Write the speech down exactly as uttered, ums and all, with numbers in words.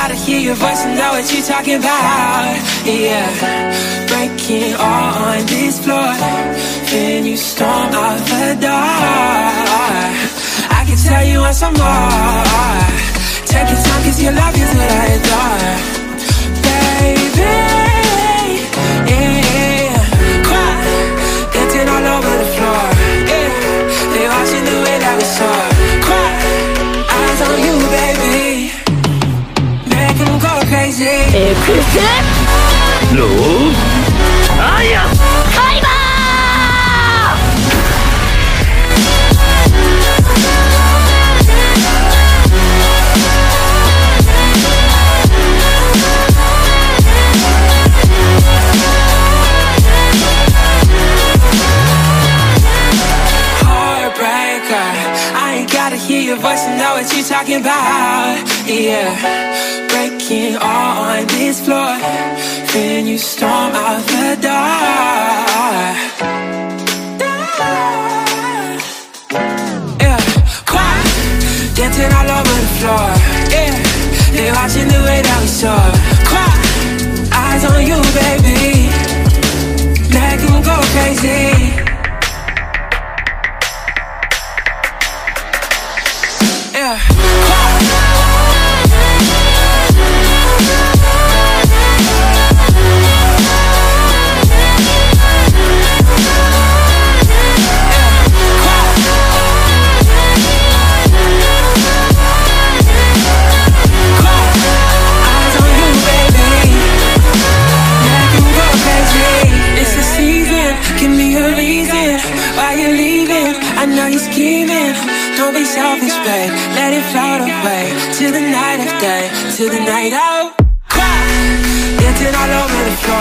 gotta hear your voice and know what you're talking about. Yeah, breaking all on this floor, then you storm out the door. I can tell you want some more. Take your time, cause your love is what I adore. Baby, yeah, quiet, dancing all over the floor. Yeah, they watching the way that we soar. Quiet, eyes on you, baby, make them go crazy. No, I am Fiber! Hear your voice and know what you're talking about. Yeah, breaking all on this floor, then you storm out the door. Yeah, quiet, dancing all over the floor. Yeah, they watching the way that we soar. Quiet, eyes on you, baby, make them go crazy. Yeah. I know you're scheming, don't be selfish, babe. Let it float away, to the night of day, to the night out. Quiet, dancing all over the floor.